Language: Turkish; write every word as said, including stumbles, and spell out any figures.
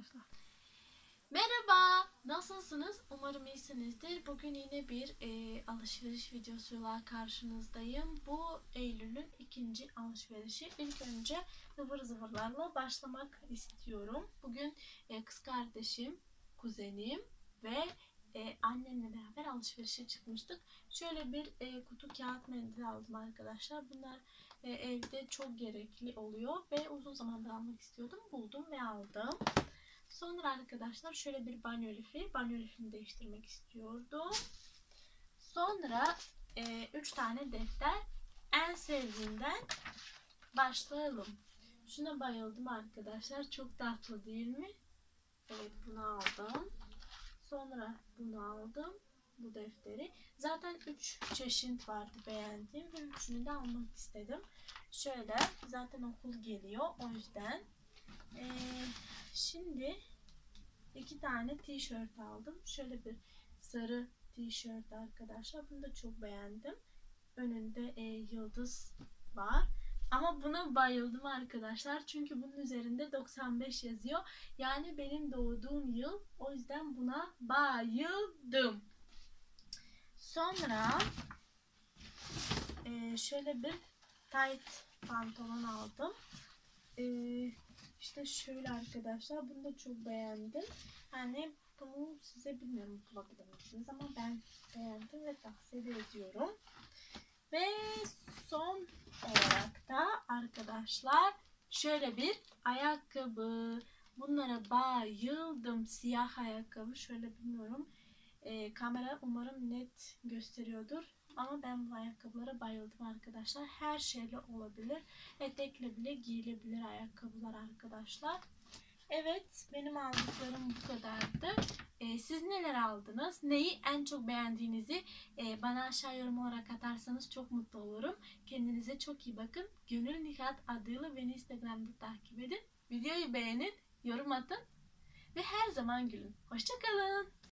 Başla. Merhaba, nasılsınız? Umarım iyisinizdir. Bugün yine bir e, alışveriş videosuyla karşınızdayım. Bu Eylül'ün ikinci alışverişi. İlk önce ıvır zıvırlarla başlamak istiyorum. Bugün e, kız kardeşim, kuzenim ve e, annemle beraber alışverişe çıkmıştık. Şöyle bir e, kutu kağıt mendil aldım arkadaşlar. Bunlar e, evde çok gerekli oluyor ve uzun zamandır almak istiyordum. Buldum ve aldım. Sonra arkadaşlar şöyle bir banyo lifi. Banyo lifini değiştirmek istiyordum. Sonra üç e, tane defter. En sevdiğimden başlayalım. Şuna bayıldım arkadaşlar. Çok tatlı değil mi? Evet, bunu aldım. Sonra bunu aldım. Bu defteri. Zaten üç çeşit vardı beğendiğim ve üçünü de almak istedim. Şöyle, zaten okul geliyor. O yüzden. Ee, şimdi İki tane tişört aldım. Şöyle bir sarı tişört arkadaşlar. Bunu da çok beğendim. Önünde e, yıldız var. Ama buna bayıldım arkadaşlar. Çünkü bunun üzerinde doksan beş yazıyor. Yani benim doğduğum yıl. O yüzden buna bayıldım. Sonra e, şöyle bir tight pantolon aldım. E, işte şöyle arkadaşlar. Bunu da çok beğendim. Yani bunu size bilmiyorum bulabilir misiniz ama ben beğendim ve tavsiye ediyorum. Ve son olarak da arkadaşlar şöyle bir ayakkabı. Bunlara bayıldım. Siyah ayakkabı. Şöyle bilmiyorum. E, kamera umarım net gösteriyordur. Ama ben bu ayakkabılara bayıldım arkadaşlar. Her şeyle olabilir. Etekle bile giyilebilir ayakkabılar arkadaşlar. Evet, benim aldıklarım bu kadardı. Ee, siz neler aldınız? Neyi en çok beğendiğinizi e, bana aşağı yorum olarak atarsanız çok mutlu olurum. Kendinize çok iyi bakın. Gönül Nihat adıyla beni Instagram'da takip edin. Videoyu beğenin, yorum atın ve her zaman gülün. Hoşça kalın.